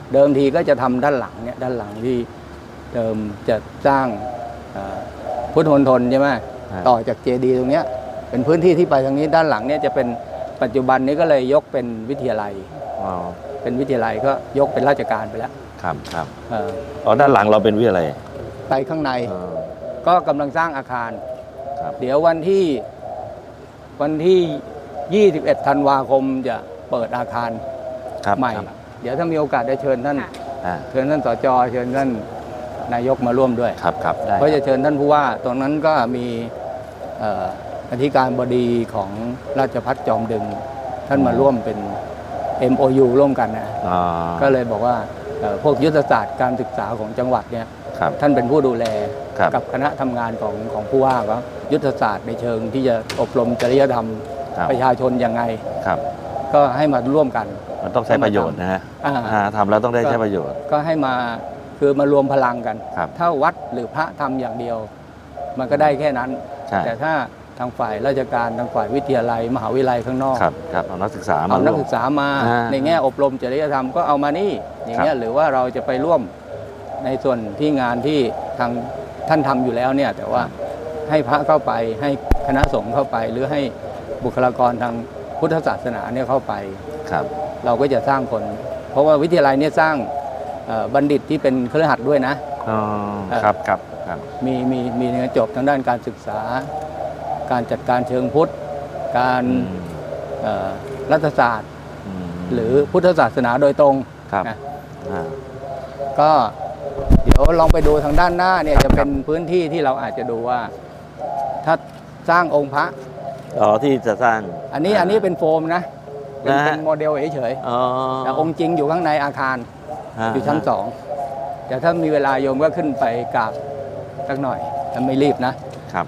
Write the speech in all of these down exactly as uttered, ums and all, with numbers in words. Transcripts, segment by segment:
เดิมทีก็จะทำด้านหลังเนี่ยด้านหลังที่เดิมจะสร้างพุทธมณฑลใช่ไหมต่อจากเจดีย์ตรงนี้เป็นพื้นที่ที่ไปทางนี้ด้านหลังเนี่ยจะเป็นปัจจุบันนี้ก็เลยยกเป็นวิทยาลัยเป็นวิทยาลัยก็ยกเป็นราชการไปแล้วครับครับอ๋อด้านหลังเราเป็นวิทยาลัยไปข้างในก็กำลังสร้างอาคารเดี๋ยววันที่วันที่ยี่สิบเอ็ดธันวาคมจะเปิดอาคารใหม่เดี๋ยวถ้ามีโอกาสได้เชิญท่านเชิญท่านสจเชิญท่านนายกมาร่วมด้วยครับครับเพราะจะเชิญท่านผู้ว่าตรงนั้นก็มีอธิการบดีของราชภัฏจอมดึงท่านมาร่วมเป็น เอ็ม โอ ยู ร่วมกันนะก็เลยบอกว่าพวกยุทธศาสตร์การศึกษาของจังหวัดเนี่ยท่านเป็นผู้ดูแลกับคณะทำงานของของผู้ว่าก็ยุทธศาสตร์ในเชิงที่จะอบรมจริยธรรมประชาชนยังไงก็ให้มาร่วมกันมันต้องใช้ประโยชน์นะฮะทำแล้วต้องได้ใช้ประโยชน์ก็ให้มาคือมารวมพลังกันถ้าวัดหรือพระทำอย่างเดียวมันก็ได้แค่นั้นแต่ถ้าทางฝ่ายราชการทางฝ่ายวิทยาลัยมหาวิทยาลัยข้างนอกครับครับเอานักศึกษามาเอานักศึกษามาในแง่อบรมจริยธรรมก็เอามานี่อย่างเงี้ยหรือว่าเราจะไปร่วมในส่วนที่งานที่ทางท่านทำอยู่แล้วเนี่ยแต่ว่าให้พระเข้าไปให้คณะสงฆ์เข้าไปหรือให้บุคลากรทางพุทธศาสนาเนี่ยเข้าไปครับเราก็จะสร้างคนเพราะว่าวิทยาลัยเนี่ยสร้างบัณฑิตที่เป็นคฤหัสถ์ด้วยนะอ๋อครับครับครับมีมีมีเนื้อจบทางด้านการศึกษาการจัดการเชิงพุทธการรัฐศาสตร์หรือพุทธศาสนาโดยตรงนะก็เดี๋ยวลองไปดูทางด้านหน้าเนี่ยจะเป็นพื้นที่ที่เราอาจจะดูว่าถ้าสร้างองค์พระอ๋อที่จะสร้างอันนี้อันนี้เป็นโฟมนะเป็นเป็นโมเดลเฉยๆแต่องค์จริงอยู่ข้างในอาคารอยู่ชั้นสองแต่ถ้ามีเวลาโยมก็ขึ้นไปกราบสักหน่อยถ้าไม่รีบนะครับ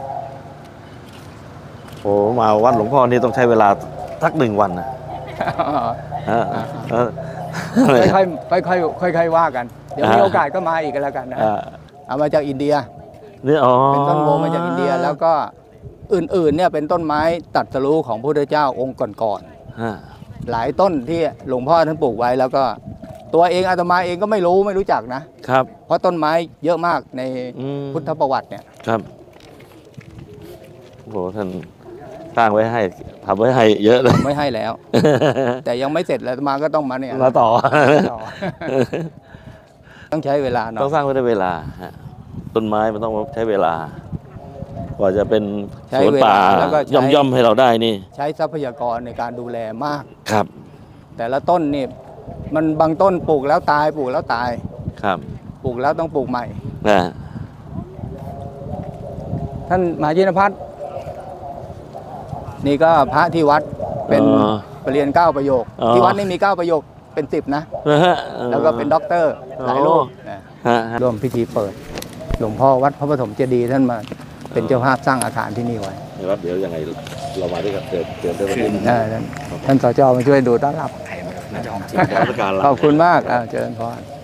โอ้มาวัดหลวงพ่อนี่ต้องใช้เวลาสักหนึ่งวันนะค่อยๆค่อยๆค่อยๆว่ากันเดี๋ยวมีโอกาสก็มาอีกกันแล้วกันนะเอามาจากอินเดียนี่อ๋อเป็นต้นโพมาจากอินเดียแล้วก็อื่นๆเนี่ยเป็นต้นไม้ตรัสรู้ของพระพุทธเจ้าองค์ก่อนๆหลายต้นที่หลวงพ่อท่านปลูกไว้แล้วก็ตัวเองอาตมาเองก็ไม่รู้ไม่รู้จักนะครับเพราะต้นไม้เยอะมากในพุทธประวัติเนี่ยครับโอ้โหท่านสร้างไว้ให้ทำไว้ให้เยอะเลยไม่ให้แล้วแต่ยังไม่เสร็จแล้วมาก็ต้องมาเนี่ยมาต่อต้องใช้เวลาหน่อยต้องสร้างไว้ด้วยเวลาต้นไม้มันต้องใช้เวลากว่าจะเป็นสวนป่าย่อมย่อมให้เราได้นี่ใช้ทรัพยากรในการดูแลมากครับแต่ละต้นนี่มันบางต้นปลูกแล้วตายปลูกแล้วตายครับปลูกแล้วต้องปลูกใหม่นะท่านมหาจินพัฒน์นี่ก็พระที่วัดเป็นปรริญญาเก้าประโยคที่วัดนี่มีเก้าประโยคเป็นสิบนะแล้วก็เป็นด็อกเตอร์หลายรูปร่วมพิธีเปิดหลวงพ่อวัดพระปฐมเจดีย์ท่านมาเป็นเจ้าภาพสร้างอาคารที่นี่ไว้ครับเดี๋ยวยังไงเรามาด้วยกันเชิญเชิญด้วยท่านสจมาช่วยดูต้อนรับขอบคุณมากเจริญพร